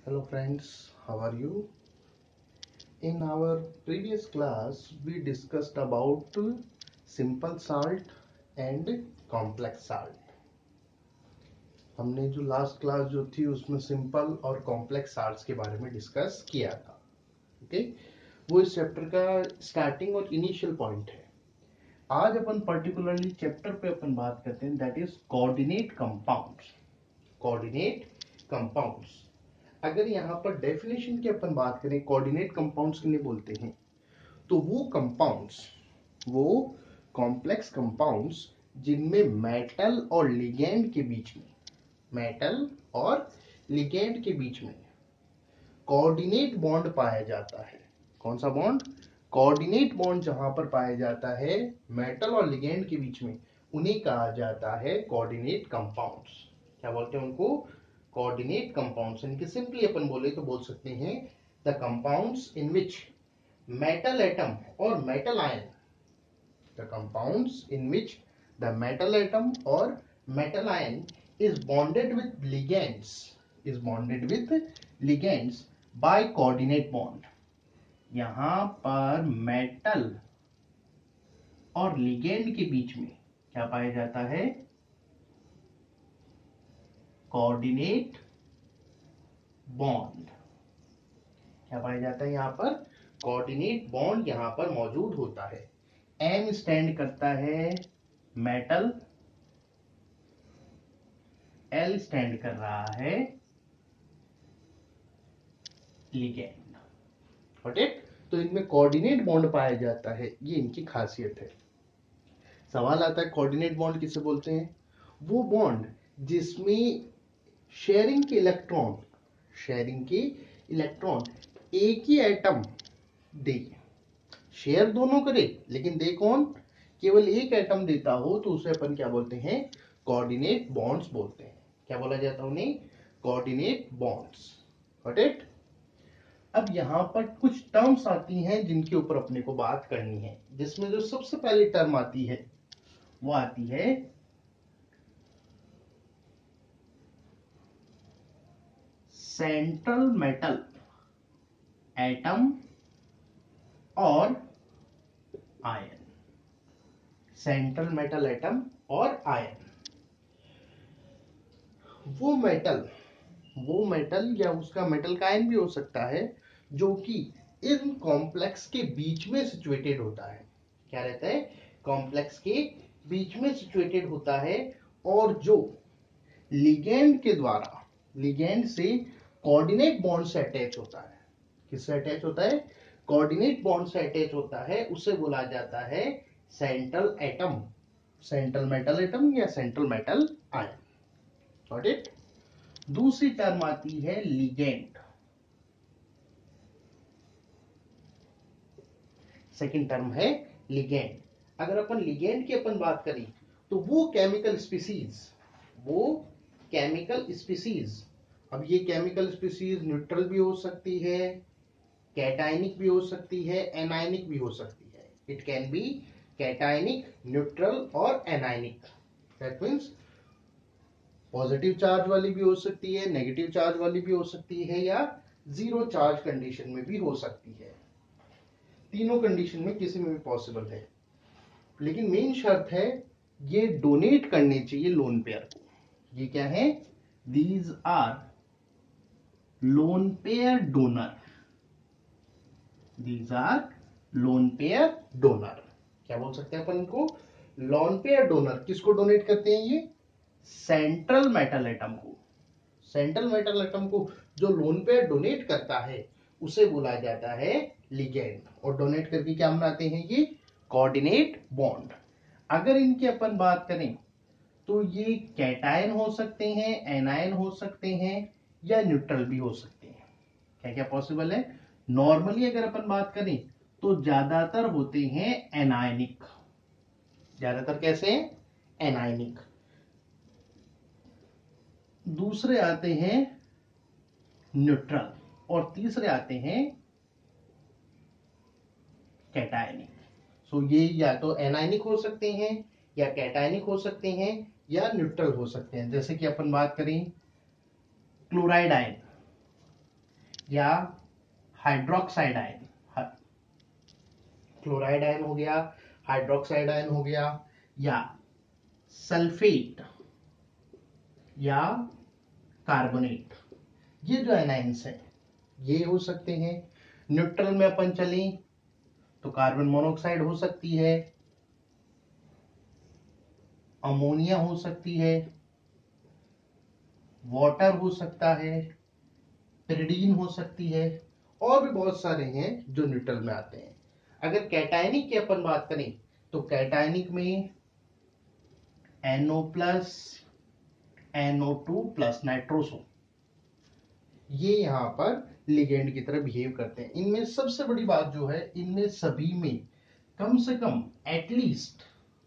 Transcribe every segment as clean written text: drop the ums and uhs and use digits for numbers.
Hello friends, how are you? In our previous class, we discussed about simple salt and complex salt. हमने जो last class जो थी उसमें simple और complex salts के बारे में डिस्कस किया था. ओके, वो इस चैप्टर का स्टार्टिंग और इनिशियल पॉइंट है. आज अपन पर्टिकुलरली चैप्टर पे अपन बात करते हैं, that is coordinate compounds. Coordinate compounds. अगर यहाँ पर डेफिनेशन की अपन बात करें, कोऑर्डिनेट कंपाउंड्स के लिए बोलते हैं, तो वो कंपाउंड्स, वो कॉम्प्लेक्स कंपाउंड्स जिनमें मेटल और लिगेंड के बीच में, मेटल और लिगेंड के बीच में कोऑर्डिनेट बॉन्ड पाया जाता है. कौन सा बॉन्ड? Coordinate bond. जहां पर पाया जाता है मेटल और लिगेंड के बीच में, उन्हें कहा जाता है कोऑर्डिनेट कंपाउंड्स. क्या बोलते हैं उनको? Coordinate compounds. इनके सिंपली अपन बोले तो बोल सकते हैं the compounds in which metal atom और metal ion, the compounds in which the metal atom और metal ion is bonded with ligands by coordinate bond. यहां पर मेटल और लिगेंड के बीच में क्या पाया जाता है? Coordinate bond. क्या पाया जाता है यहां पर? कोऑर्डिनेट बॉन्ड यहां पर मौजूद होता है. एम स्टैंड करता है मेटल, एल स्टैंड कर रहा है लिगेंड. Got it? तो इनमें कोऑर्डिनेट बॉन्ड पाया जाता है, ये इनकी खासियत है. सवाल आता है कोऑर्डिनेट बॉन्ड किसे बोलते हैं? वो बॉन्ड जिसमें शेयरिंग के इलेक्ट्रॉन एक ही एटम दे, शेयर दोनों करे लेकिन दे कौन? केवल एक एटम देता हो, तो उसे अपन क्या बोलते हैं? कोऑर्डिनेट बॉन्ड्स बोलते हैं. क्या बोला जाता है उन्हें? Coordinate bonds. Got it? अब यहां पर कुछ टर्म्स आती हैं जिनके ऊपर अपने को बात करनी है, जिसमें जो सबसे पहली टर्म आती है वो आती है सेंट्रल मेटल एटम और आयन. सेंट्रल मेटल एटम और आयन. वो मेटल या उसका मेटल का आयन भी हो सकता है जो कि इन कॉम्प्लेक्स के बीच में सिचुएटेड होता है. क्या रहता है? कॉम्प्लेक्स के बीच में सिचुएटेड होता है, और जो लिगेंड के द्वारा, लिगेंड से कोऑर्डिनेट बॉन्ड से अटैच होता है. किससे अटैच होता है? कोऑर्डिनेट बॉन्ड से अटैच होता है. उसे बोला जाता है central atom, central metal atom या central metal ion. Got it? दूसरी टर्म आती है लिगेंड. सेकंड टर्म है लिगेंड. अगर अपन लिगेंड की अपन बात करें, तो वो केमिकल स्पीसीज, अब ये केमिकल स्पीसीज न्यूट्रल भी हो सकती है, कैटायनिक भी हो सकती है, एनायनिक भी हो सकती है. It can be cationic, neutral और anionic. That means positive charge वाली भी हो सकती है, नेगेटिव चार्ज वाली भी हो सकती है, या जीरो चार्ज कंडीशन में भी हो सकती है. तीनों कंडीशन में किसी में भी पॉसिबल है. लेकिन मेन शर्त है ये डोनेट करने चाहिए लोन पेयर को. ये क्या है? These are lone pair donor. These are lone pair donor. क्या बोल सकते हैं अपन इनको? Lone pair donor. किसको डोनेट करते हैं ये? सेंट्रल मेटल एटम को. सेंट्रल मेटल एटम को जो लोन पेयर डोनेट करता है उसे बोला जाता है लिगेंड. और डोनेट करके क्या बनाते हैं ये? Coordinate bond. अगर इनकी अपन बात करें तो ये कैटायन हो सकते हैं, एनायन हो सकते हैं, या न्यूट्रल भी हो सकते हैं. क्या क्या पॉसिबल है? नॉर्मली अगर अपन बात करें तो ज्यादातर होते हैं एनायनिक. ज्यादातर कैसे हैं? एनायनिक. दूसरे आते हैं न्यूट्रल, और तीसरे आते हैं कैटायनिक. सो ये या तो एनायनिक हो सकते हैं, या कैटायनिक हो सकते हैं, या न्यूट्रल हो सकते हैं. जैसे कि अपन बात करें क्लोराइड आयन, या हाइड्रोक्साइड आयन, क्लोराइड आयन हो गया, हाइड्रोक्साइड आयन हो गया, या सल्फेट या कार्बोनेट, ये जो एनाइंस है ये हो सकते हैं। न्यूट्रल में अपन चलें तो कार्बन मोनोऑक्साइड हो सकती है, अमोनिया हो सकती है, वाटर हो सकता है, पिरिडीन हो सकती है, और भी बहुत सारे हैं जो न्यूट्रल में आते हैं। अगर कैटायनिक की अपन बात करें तो कैटायनिक में NO plus, NO2 plus, nitroso, ये यहां पर लिगेंड की तरह बिहेव करते हैं। इनमें सबसे बड़ी बात जो है, इनमें सभी में कम से कम एटलीस्ट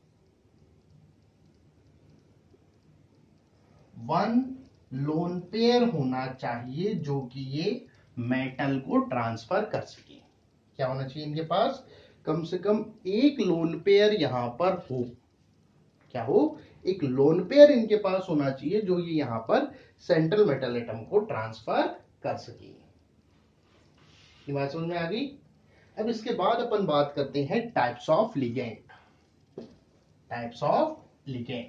1 लोन पेयर होना चाहिए जो कि ये मेटल को ट्रांसफर कर सके। क्या होना चाहिए इनके पास? कम से कम एक लोन पेयर यहां पर हो। क्या हो? एक लोन पेयर इनके पास होना चाहिए जो ये यहां पर सेंट्रल मेटल एटम को ट्रांसफर कर सके। ये बात समझ में आ गई? अब इसके बाद अपन बात करते हैं types of ligand. Types of ligand,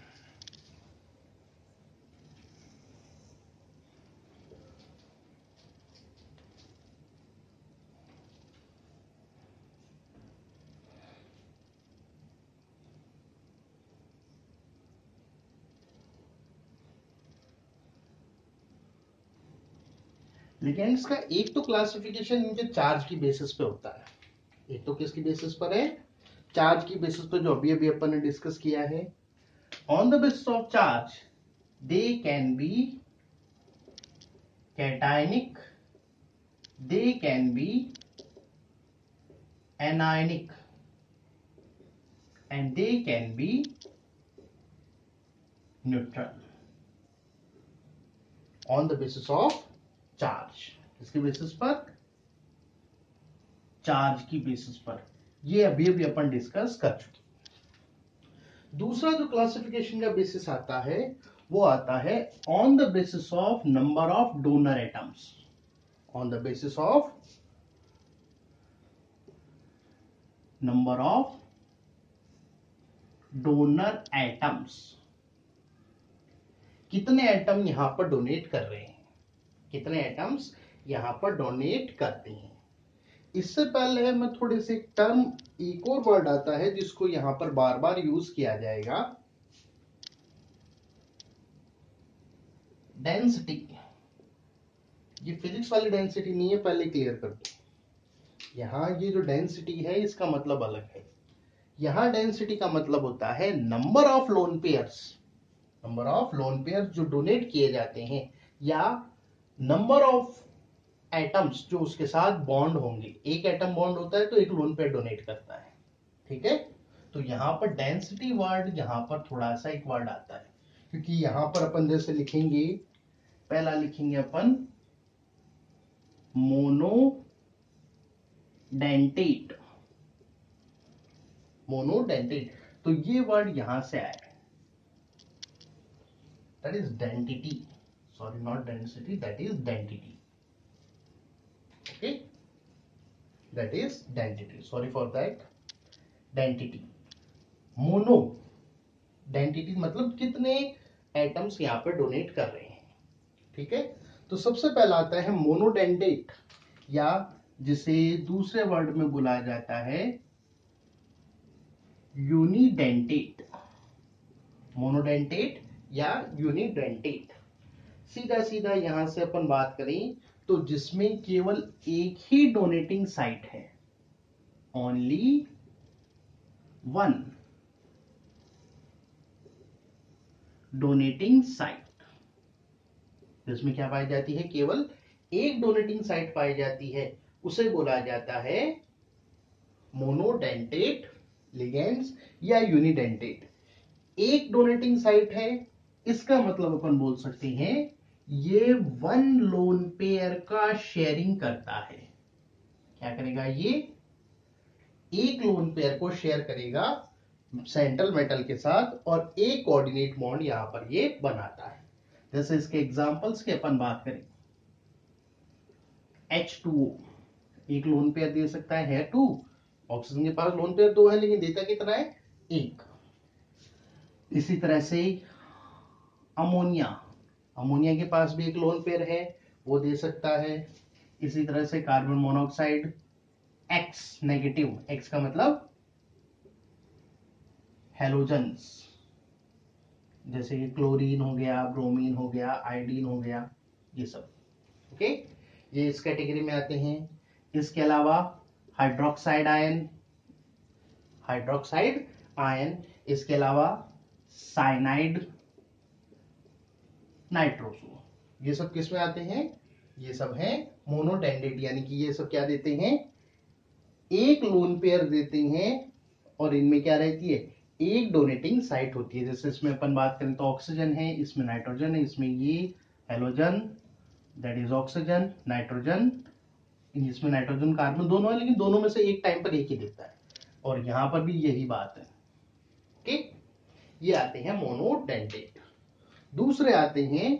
ligands का एक तो क्लासिफिकेशन इनके चार्ज की बेसिस पे होता है। एक तो किसकी बेसिस पर है? चार्ज की बेसिस पर, जो अभी अभी अपन ने डिस्कस किया है। On the basis of charge they can be cationic, they can be anionic, and they can be neutral on the basis of charge. इसके बेसिस पर? चार्ज की बेसिस पर। ये अभी अभी अपन डिस्कस कर चुके। दूसरा जो क्लासिफिकेशन का बेसिस आता है वो आता है on the basis of number of donor atoms. On the basis of number of donor atoms, कितने एटम यहां पर डोनेट कर रहे हैं, कितने एटम्स यहां पर डोनेट करते हैं। इससे पहले मैं थोड़े से टर्म, एक और वर्ड आता है जिसको यहां पर बार बार यूज किया जाएगा, डेंसिटी। ये फिजिक्स वाली डेंसिटी नहीं है, पहले क्लियर कर दो। यहां ये जो डेंसिटी है इसका मतलब अलग है। यहां डेंसिटी का मतलब होता है number of lone pairs, number of lone pairs जो डोनेट किए जाते हैं, या नंबर ऑफ एटम्स जो उसके साथ बॉन्ड होंगे। एक एटम बॉन्ड होता है तो एक लोन पेयर डोनेट करता है, ठीक है। तो यहां पर डेंसिटी वर्ड यहां पर थोड़ा सा एक वर्ड आता है, क्योंकि यहां पर अपन जैसे लिखेंगे, पहला लिखेंगे अपन मोनोडेंटेट, मोनोडेंटेट, तो ये वर्ड यहां से आया है, that is denticity, sorry not density, that is denticity, okay, that is denticity, sorry for that, denticity. Mono denticity मतलब कितने एटम्स यहां पर डोनेट कर रहे हैं, ठीक है। तो सबसे पहला आता है मोनोडेंटेट, या जिसे दूसरे वर्ड में बुलाया जाता है यूनिडेंटेट, मोनोडेंटेट या यूनिडेंटेट। सीधा सीधा यहां से अपन बात करें तो जिसमें केवल एक ही डोनेटिंग साइट है, ओनली वन डोनेटिंग साइट, जिसमें क्या पाई जाती है, केवल एक डोनेटिंग साइट पाई जाती है, उसे बोला जाता है मोनोडेंटेट लिगेंड्स या यूनिडेंटेट। एक डोनेटिंग साइट है, इसका मतलब अपन बोल सकते हैं ये 1 लोन पेयर का शेयरिंग करता है। क्या करेगा? ये एक लोन पेयर को शेयर करेगा सेंट्रल मेटल के साथ, और एक कोऑर्डिनेट बॉन्ड यहां पर ये बनाता है। जैसे इसके एग्जांपल्स की अपन बात करें H2O, एक लोन पेयर दे सकता है 2, ऑक्सीजन के पास लोन पेयर 2 है लेकिन देता कितना है 1। इसी तरह से अमोनिया, अमोनिया के पास भी एक लोन पेयर है, वो दे सकता है। इसी तरह से carbon monoxide X negative, X का मतलब हेलोजन्स, जैसे कि क्लोरीन हो गया, ब्रोमीन हो गया, आयोडीन हो गया, ये सब। ओके, ये इस कैटेगरी में आते हैं। इसके अलावा हाइड्रोक्साइड आयन, हाइड्रोक्साइड आयन, इसके अलावा साइनाइड, नाइट्रोसो, ये सब किस में आते हैं? ये सब हैं मोनोडेंडेट, यानी कि ये सब क्या देते हैं? एक लोन पेयर देते हैं और इनमें क्या रहती है? एक डोनेटिंग साइट होती है। जैसे इसमें अपन बात करें तो ऑक्सीजन है, इसमें नाइट्रोजन है, इसमें ये halogen that is oxygen, nitrogen, इसमें नाइट्रोजन कार्बन दोनों है लेकिन दोनों में से एक टाइम पर एक ही दिखता है, और यहां पर भी यही बात है। ओके, ये आते हैं मोनोडेंडेट। दूसरे आते हैं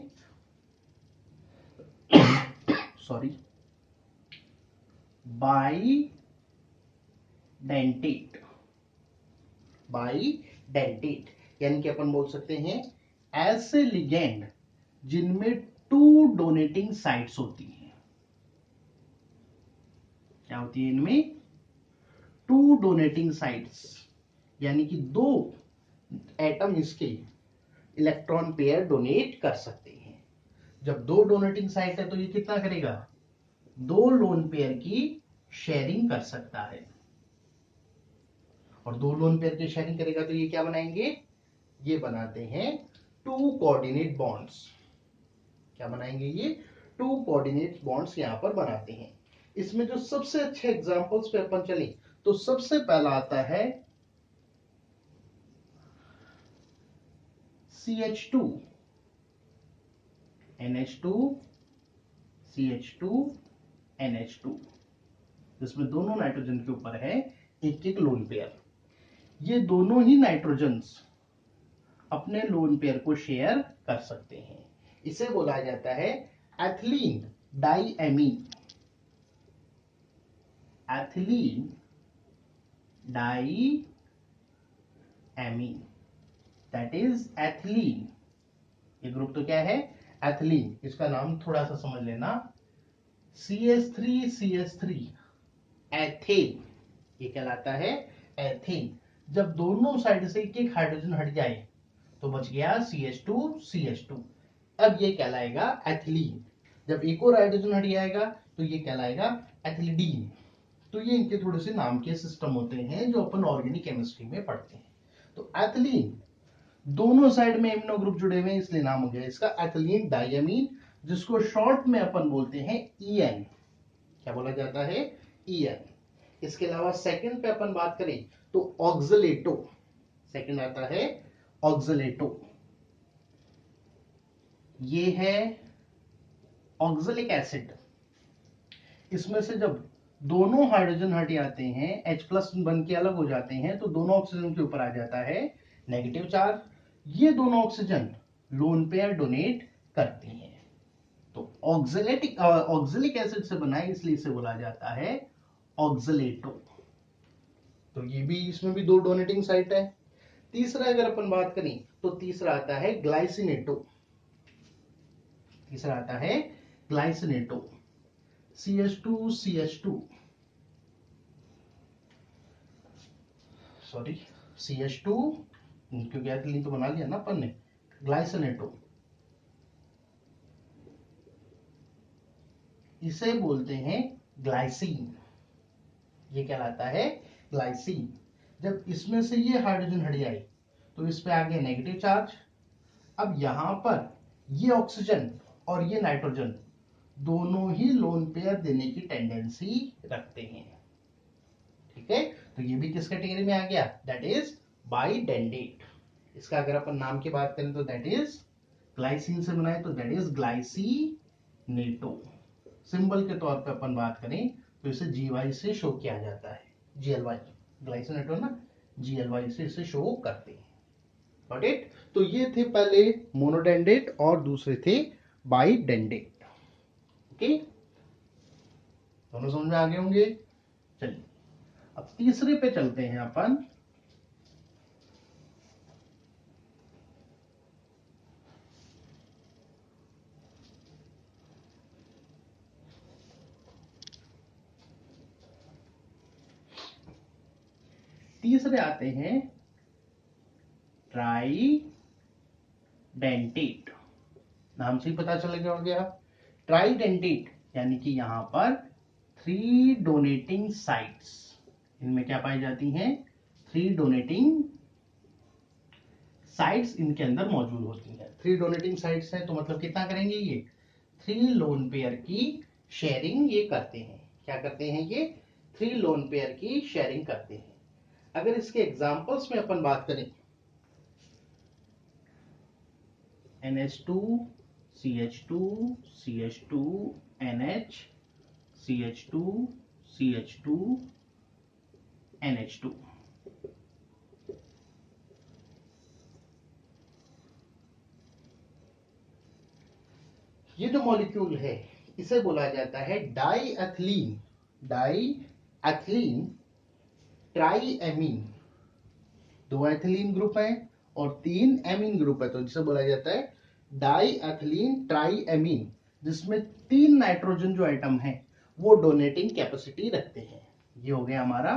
सॉरी बाईडेंटेट, बाईडेंटेट यानी कि अपन बोल सकते हैं ऐसे लिगेंड जिनमें 2 डोनेटिंग साइट्स होती हैं। क्या होती है इनमें? 2 डोनेटिंग साइट्स, यानी कि 2 एटम इसके इलेक्ट्रॉन पेयर डोनेट कर सकते हैं। जब 2 डोनेटिंग साइट है तो ये कितना करेगा? 2 लोन पेयर की शेयरिंग कर सकता है, और 2 लोन पेयर की शेयरिंग करेगा तो ये क्या बनाएंगे? ये बनाते हैं 2 कोऑर्डिनेट बॉन्ड्स। क्या बनाएंगे ये? 2 कोऑर्डिनेट बॉन्ड्स यहां पर बनाते हैं। इसमें जो सबसे अच्छे एग्जांपल्स पे अपन चले तो सबसे पहला आता है CH2, NH2, CH2, NH2, जिसमें दोनों नाइट्रोजन के ऊपर है एक एक लोन पेयर। ये दोनों ही नाइट्रोजन्स अपने लोन पेयर को शेयर कर सकते हैं। इसे बोला जाता है ethylene diamine, ethylene diamine, that is ethylene. ये ग्रुप तो क्या है? एथिलीन। इसका नाम थोड़ा सा समझ लेना, CH3CH3 एथेन, ये कहलाता है एथेन। जब दोनों साइड से एक एक हाइड्रोजन हट जाए तो बच गया CH2CH2, अब ये कहलाएगा एथिलीन। जब एक और हाइड्रोजन हट जाएगा तो ये कहलाएगा एथिलीडीन। तो ये इनके थोड़े से नाम के सिस्टम होते हैं जो अपन ऑर्गेनिक केमिस्ट्री में पढ़ते हैं। तो एथिलीन, दोनों साइड में एमिनो ग्रुप जुड़े हुए हैं इसलिए नाम हो गया इसका एथिलीन डाइएमीन, जिसको शॉर्ट में अपन बोलते हैं EN। क्या बोला जाता है? EN। इसके अलावा सेकंड पे अपन बात करें तो ऑक्सलेटो, सेकंड आता है ऑक्सलेटो। ये है ऑक्सलिक एसिड। इसमें से जब दोनों हाइड्रोजन हट जाते हैं, H+ बन के अलग हो जाते हैं, तो दोनों ऑक्सीजन के ऊपर आ जाता है नेगेटिव चार्ज। ये दोनों ऑक्सीजन लोन पेयर डोनेट करती हैं। तो ऑक्सलिक एसिड से बना है इसलिए इसे बोला जाता है ऑक्सलेटो। तो ये भी, इसमें भी 2 डोनेटिंग साइट है। तीसरा अगर अपन बात करें तो तीसरा आता है ग्लाइसिनेटो, तीसरा आता है ग्लाइसिनेटो, CH2CH2 सॉरी CH2, क्योंकि एथिलीन तो बना लिया ना अपन ने। ग्लाइसिनेटो, इसे बोलते हैं ग्लाइसिन। ये कहलाता है ग्लाइसिन। जब इसमें से ये हाइड्रोजन हट जाए तो इस पे आ गया नेगेटिव चार्ज। अब यहां पर ये ऑक्सीजन और ये नाइट्रोजन दोनों ही लोन पेयर देने की टेंडेंसी रखते हैं। ठीक है, तो ये भी किस कैटेगरी में आ गया? That is bidentate. इसका अगर अपन नाम की बात करें तो दैट इज, ग्लाइसिन से बनाए तो दैट इज ग्लाइसिनेटो। सिंबल के तौर पे अपन बात करें तो इसे GY से शो किया जाता है, GLY, ग्लाइसिनेटो ना, GLY से इसे शो करते हैं। Got it? तो ये थे पहले मोनोडेंडेट और दूसरे थे बाइडेंडेट। ओके, दोनों समझ में आ गए होंगे। चलिए अब तीसरे पे चलते हैं अपन। तीसरे आते हैं ट्राइडेंटेट। नाम से ही पता चल गया। ट्राइडेंटेट यानी कि यहां पर 3 डोनेटिंग साइट्स, इनमें क्या पाई जाती हैं? 3 डोनेटिंग साइट्स इनके अंदर मौजूद होती हैं। 3 डोनेटिंग साइट्स हैं तो मतलब कितना करेंगे? ये 3 लोन पेयर की शेयरिंग ये करते हैं। क्या करते हैं? ये 3 लोन पेयर की शेयरिंग करते हैं। अगर इसके एग्जांपल्स में अपन बात करें, NH2 CH2 CH2 NH CH2 CH2 NH2, ये जो मॉलिक्यूल है इसे बोला जाता है डाईएथिलीन। डाईएथिलीन ट्राईएमीन। 2 एथिलीन ग्रुप है और 3 एमीन ग्रुप है, तो जिसे बोला जाता है डाईएथिलीन ट्राईएमीन, जिसमें 3 नाइट्रोजन जो एटम है वो डोनेटिंग कैपेसिटी रखते हैं। ये हो गया हमारा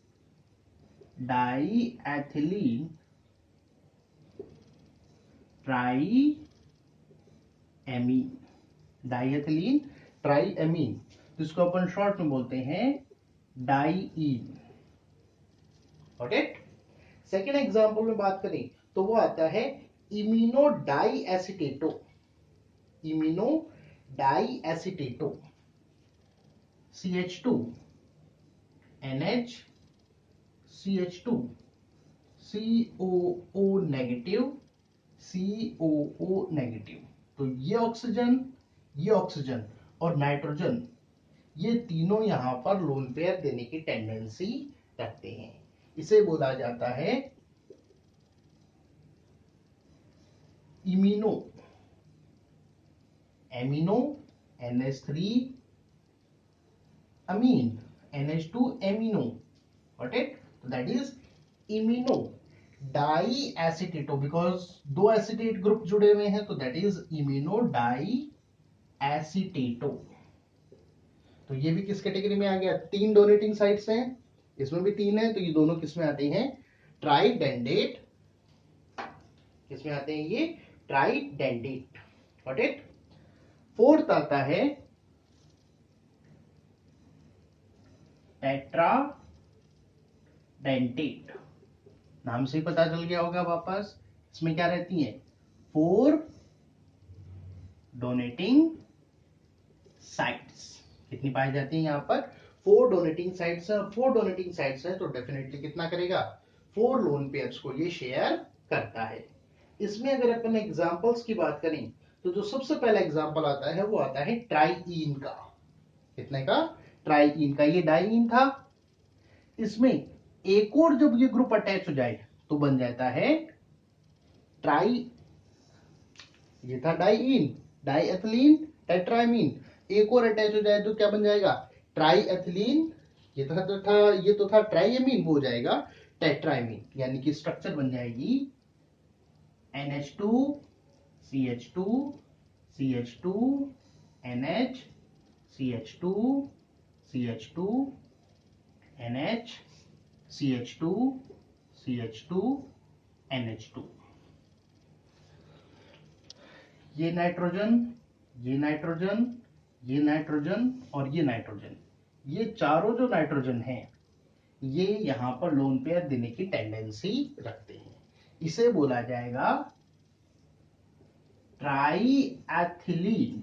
डाईएथिलीन ट्राईएमीन। डाईएथिलीन ट्राईएमीन, जिसको अपन शॉर्ट में बोलते हैं डाईईन। ओके। सेकेंड एग्जांपल में बात करें तो वो आता है imino diacetato. Imino diacetato CH2 NH CH2 COO negative COO negative. तो ये ऑक्सीजन और नाइट्रोजन, ये तीनों यहां पर लोन पेयर देने की टेंडेंसी रखते हैं। इसे बोला जाता है imino amino NH3 amine NH2 amino. Got it? तो that is imino diacetato, because 2 acetate group जुड़े हुए हैं, तो दैट इज इमिनो डाईएसीटेटो। तो ये भी किस कैटेगरी में आ गया? 3 डोनेटिंग साइट्स हैं, इसमें भी 3 है, तो ये दोनों किस में आते हैं? ट्राइडेंडेट। किस में आते हैं ये? ट्राइडेंडेट। Got it? फोर्थ आता है टेट्राडेंटेट। नाम से ही पता चल गया होगा वापस, इसमें क्या रहती है? 4 डोनेटिंग साइट्स। कितनी पाई जाती है यहाँ पर? 4 डोनेटिंग साइट्स है। 4 डोनेटिंग साइट्स है तो डेफिनेटली कितना करेगा? 4 लोन पेयर्स को ये शेयर करता है। इसमें अगर अपन एग्जांपल्स की बात करें तो जो सबसे पहला एग्जांपल आता है वो आता है ट्राईइन का। कितने का? ट्राईइन का। ये डाईइन था, इसमें एक और जब ये ग्रुप अटैच हो जाए तो बन जाता है ट्राई। ये था डाईइन, डाईएथिलीन टेट्रामीन। एक और अटैच हो जाए तो क्या बन जाएगा? ट्राईएथिलीन। ये तो था ट्राईएमीन, वो हो जाएगा टेट्रामीन। यानी कि स्ट्रक्चर बन जाएगी NH2 CH2 CH2 NH CH2 CH2 NH CH2 CH2 NH2। ये नाइट्रोजन, ये नाइट्रोजन, ये नाइट्रोजन और ये नाइट्रोजन, ये चारों जो नाइट्रोजन हैं ये यहां पर लोन पेयर देने की टेंडेंसी रखते हैं। इसे बोला जाएगा ट्राईएथिलीन,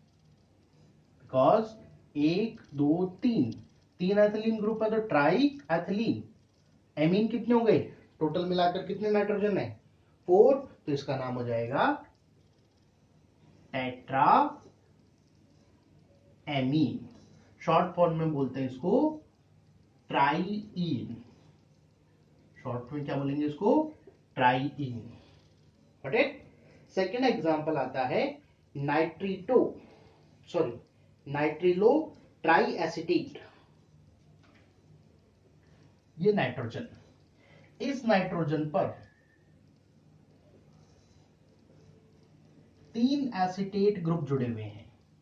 बिकॉज 1 2 3 एथिलीन ग्रुप है तो ट्राईएथिलीन। एमीन कितने हो गए? टोटल मिलाकर कितने नाइट्रोजन है? 4। तो इसका नाम हो जाएगा टेट्रा एमीन। शॉर्ट फॉर्म में बोलते हैं इसको ट्राईइन। शॉर्ट में क्या बोलेंगे इसको? Trien. Got it? Second example आता है नाइट्रिलो ट्राई एसिटेट, ये नाइट्रोजन, इस नाइट्रोजन पर 3 एसिटेट ग्रुप जुड़े हुए हैं।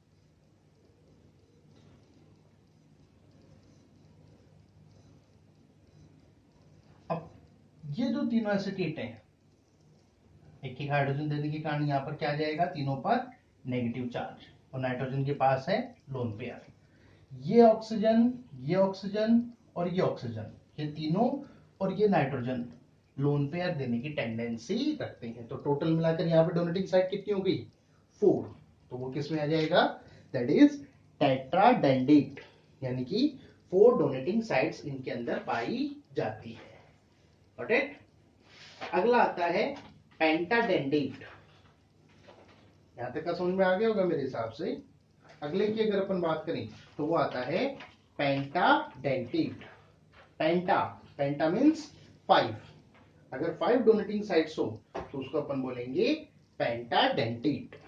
अब ये जो तीनों एसिटेट हैं, एक एक हाइड्रोजन देने के कारण यहां पर क्या आ जाएगा, तीनों पर नेगेटिव चार्ज, और नाइट्रोजन के पास है लोन पेयर। ये ऑक्सीजन, ये ऑक्सीजन और ये ऑक्सीजन, ये तीनों और ये नाइट्रोजन लोन पेयर देने की टेंडेंसी रखते हैं। तो टोटल मिलाकर यहाँ पे डोनेटिंग साइड कितनी हो गई, 4। तो वो किस में आ जाएगा, दैट इज टेट्राडेंडेट, यानी कि 4 डोनेटिंग साइड्स इनके अंदर पाई जाती है। Got it. अगला आता है पेंटाडेंडेट। यहां तक का समझ में आ गया होगा मेरे हिसाब से। अगले की अगर अपन बात करें तो वो आता है पेंटाडेंटेट। पेंटा, पेंटा मीन्स 5। अगर 5 डोनेटिंग साइट्स हो तो उसको अपन बोलेंगे पेंटाडेंटेट।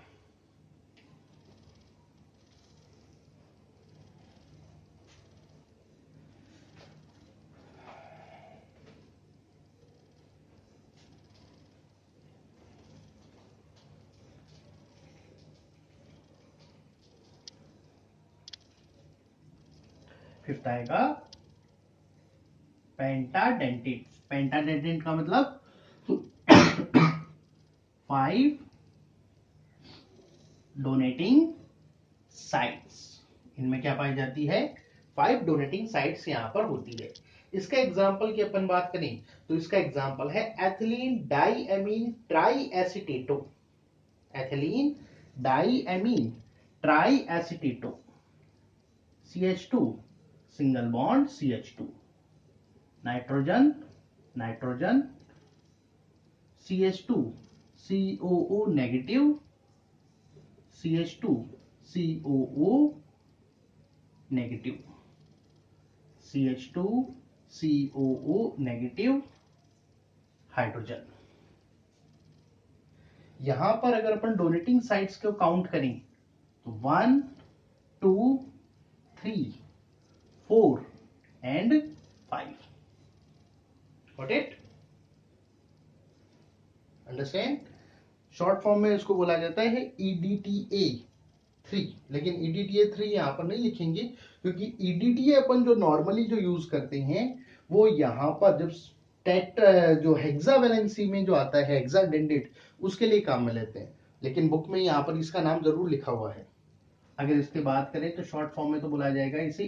फिफ्थ आएगा पेंटाडेंटेट। पेंटाडेंटेट का मतलब 5 डोनेटिंग साइट्स, इनमें क्या पाई जाती है, 5 डोनेटिंग साइट्स यहां पर होती है। इसका एग्जांपल की अपन बात करें तो इसका एग्जांपल है ethylene diamine tri acetato. Ethylene diamine tri acetato, CH2 single bond CH2, nitrogen nitrogen CH2 COO negative, CH2 COO negative, CH2 COO negative hydrogen. यहां पर अगर अपन डोनेटिंग साइट्स को काउंट करें तो 1 2 3 4 and 5। Got it, understand. Short form में इसको बोला जाता है EDTA3, लेकिन EDTA3 यहां पर नहीं लिखेंगे क्योंकि EDTA अपन जो नॉर्मली जो यूज करते हैं वो यहां पर जब टेट जो हेक्सावेलेंसी में जो आता है हेक्साडेंडेट, उसके लिए काम में लेते हैं, लेकिन बुक में यहां पर इसका नाम जरूर लिखा हुआ है। अगर इसकी बात करें तो शॉर्ट फॉर्म में तो बुलाया जाएगा इसे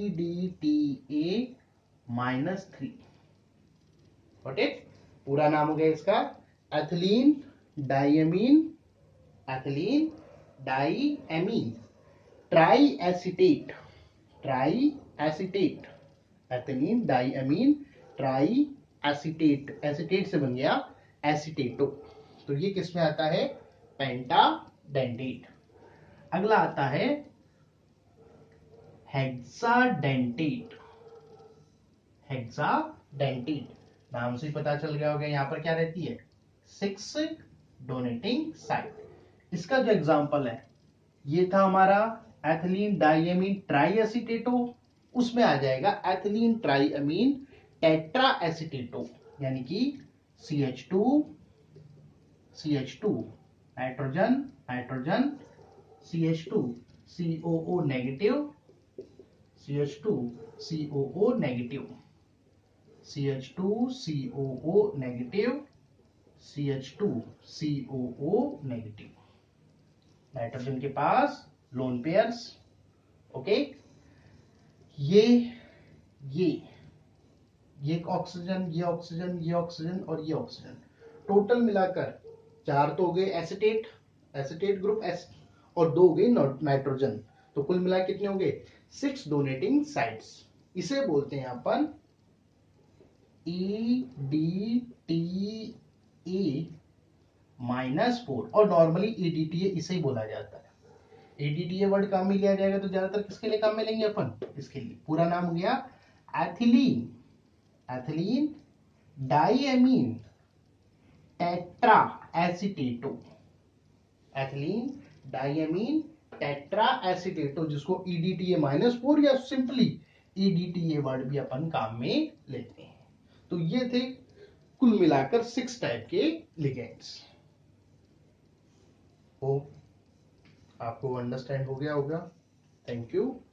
EDTA-3। Got it. पूरा नाम हो गया इसका ethylene diamine, ethylene diamine tri acetate, tri acetate, ethylene diamine tri acetate, acetate से बन गया एसिटेटो। तो ये किस में आता है, पेंटाडेंटेट। अगला आता है हेक्साडेंटेट। हेक्साडेंटेट नाम से पता चल गया होगा यहां पर क्या रहती है, 6 डोनेटिंग साइट। इसका जो एग्जांपल है ये था हमारा एथिलीन डाइएमीन ट्राई एसिटेटो, उसमें आ जाएगा एथिलीन ट्राइएमीन टेट्रा एसिटेटो, यानी कि CH2 CH2 nitrogen nitrogen CH2 COO negative, CH2 COO negative, CH2 COO negative, CH2 COO negative. Nitrogen के पास लोन पेयर्स। ओके, ये ऑक्सीजन, ये ऑक्सीजन, ये ऑक्सीजन और ये ऑक्सीजन, टोटल मिलाकर 4 तो हो गए एसिटेट, एसिटेट ग्रुप एस, और 2 हो गए नाइट्रोजन। तो कुल मिला कितने हो गए, 6 डोनेटिंग साइट्स। इसे बोलते हैं अपन EDTA-4, और नॉर्मली EDTA इसे ही बोला जाता है। EDTA वर्ड काम में लिया जाएगा तो ज्यादातर किसके लिए काम में लेंगे अपन, इसके लिए। पूरा नाम हो गया ethylene, ethylene diamine tetra acetato, ethylene diamine tetra acetato, जिसको EDTA-4 या सिंपली EDTA वर्ड भी अपन काम में लेते हैं। तो ये थे कुल मिलाकर 6 टाइप के लिगेंड्स। होप आपको अंडरस्टैंड हो गया होगा। Thank you.